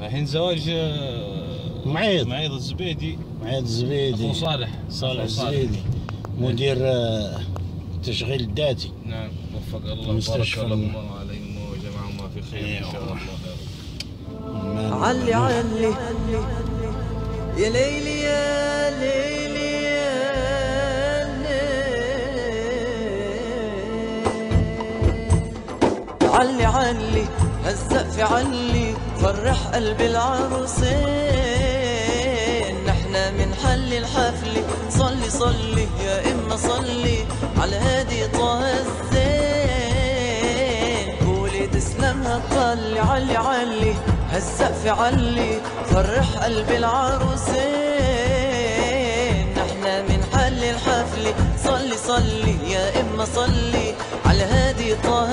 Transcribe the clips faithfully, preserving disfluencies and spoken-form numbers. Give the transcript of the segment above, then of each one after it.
الحين زواج معيض معيض الزبيدي. معيض الزبيدي. اخو صالح صالح الزبيدي مدير التشغيل الذاتي. نعم وفق الله وبارك الله عليهم وجمعهم في خير ان شاء الله. علي علي يا ليلي يا ليلي يا ليلي علي علي هالسقف علي فرح قلب العروسين. نحنا من حل الحفل صلي صلي يا إما صلي على هادي طه الزين. قولي تسلمها تطلي علي علي هالسقف علي فرح قلب العروسين. نحنا من حل الحفل صلي صلي يا إما صلي على هادي طه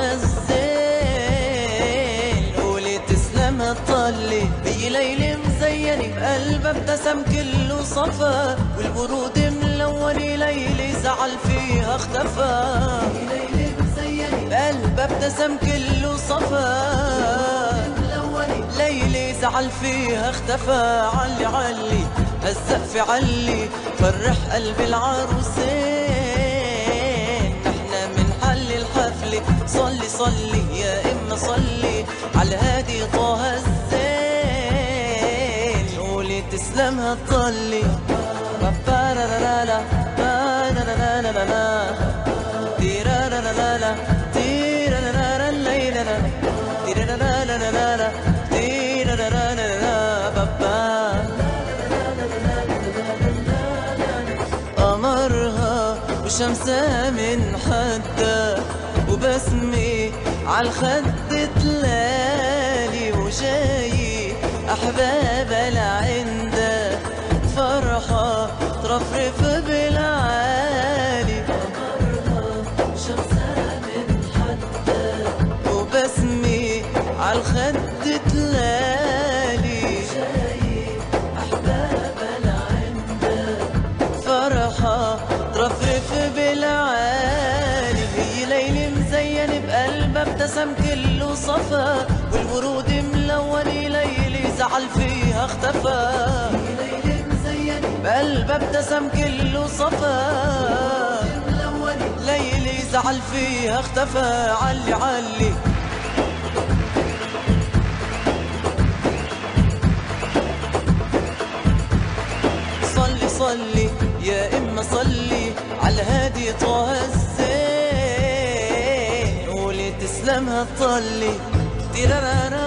الزين. قولي تسلمها تطلي بي ليلة مزينة بقلبها ابتسم كله صفا والورود ملونة ليلة زعل فيها اختفى. بي ليلة مزينة بقلبها ابتسم كله صفا ليلي زعل فيها اختفى. علي علي هالسقف علي فرح قلب العروسين. نحنا من حل الحفل صلي صلي يا إما صلي على هادي طه الزين. قولي تسلمها تطلي بابارارارا بارارارارا تيرارارارا تيرارارارا الليلة تيرارارارا قمرها وشمسها من حدا وبسمي عالخد تلالي وجاي أحبابها لعندها فرحة ترفرف بالعالي. قمرها وشمسها من حدا وبسمي عالخد تلالي جاي أحبابها لعندها فرحة ترفرف بالعالي. هي ليلة مزينة بقلبها ابتسم كله صفا والورود ملونة ليلة زعل فيها اختفى. هي ليلة مزينة بقلبها ابتسم كله صفا ليلة زعل فيها اختفى. علي علي صلي يا إما صلي على هادي طه الزين. قولي تسلمها تطلي تيرارارا